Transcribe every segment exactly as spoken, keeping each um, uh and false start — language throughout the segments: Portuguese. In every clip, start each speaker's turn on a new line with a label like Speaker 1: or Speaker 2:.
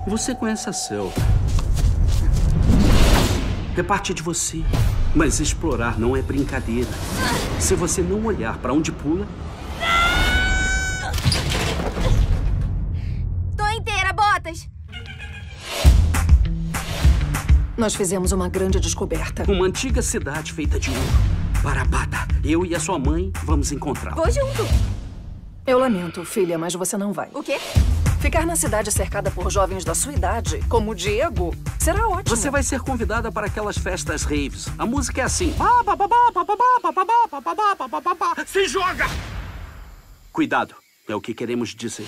Speaker 1: Você conhece a selva. É parte de você. Mas explorar não é brincadeira. Se você não olhar pra onde pula...
Speaker 2: Tô inteira, Botas!
Speaker 3: Nós fizemos uma grande descoberta.
Speaker 1: Uma antiga cidade feita de ouro. Parabata, eu e a sua mãe vamos encontrá-la.
Speaker 2: Vou junto.
Speaker 3: Eu lamento, filha, mas você não vai.
Speaker 2: O quê?
Speaker 3: Ficar na cidade cercada por jovens da sua idade, como o Diego, será ótimo.
Speaker 1: Você vai ser convidada para aquelas festas raves. A música é assim. Se joga! Cuidado, é o que queremos dizer.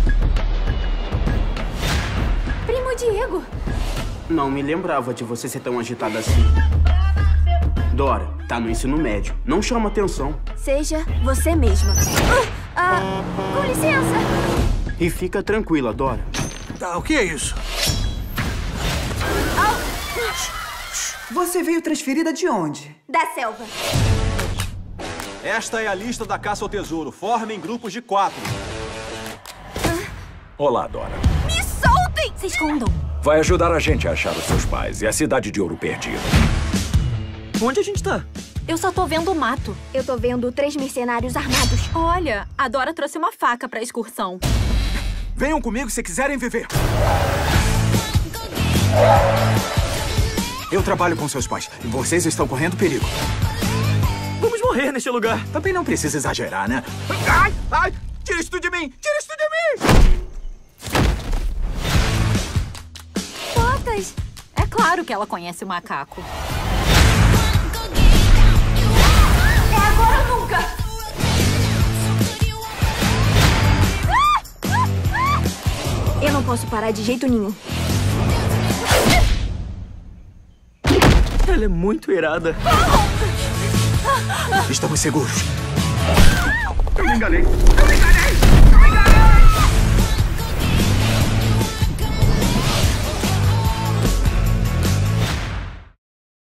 Speaker 2: Primo Diego.
Speaker 4: Não me lembrava de você ser tão agitada assim. Dora, tá no ensino médio. Não chama atenção.
Speaker 2: Seja você mesma. Uh, ah, com licença.
Speaker 4: E fica tranquila, Dora.
Speaker 5: Tá, o que é isso?
Speaker 6: Você veio transferida de onde?
Speaker 2: Da selva.
Speaker 7: Esta é a lista da caça ao tesouro. Formem grupos de quatro.
Speaker 8: Olá, Dora.
Speaker 2: Me soltem! Se escondam.
Speaker 8: Vai ajudar a gente a achar os seus pais e a cidade de ouro perdido.
Speaker 9: Onde a gente tá?
Speaker 10: Eu só tô vendo o mato.
Speaker 2: Eu tô vendo três mercenários armados.
Speaker 10: Olha, a Dora trouxe uma faca pra excursão.
Speaker 5: Venham comigo se quiserem viver. Eu trabalho com seus pais e vocês estão correndo perigo.
Speaker 9: Vamos morrer neste lugar.
Speaker 5: Também não precisa exagerar, né? Ai, ai, tira isso de mim! Tira isso de mim!
Speaker 10: Botas! É claro que ela conhece o macaco.
Speaker 2: É agora ou nunca! Eu não posso parar de jeito nenhum.
Speaker 9: Ela é muito irada.
Speaker 5: Estamos seguros.
Speaker 1: Eu me enganei! Eu me enganei!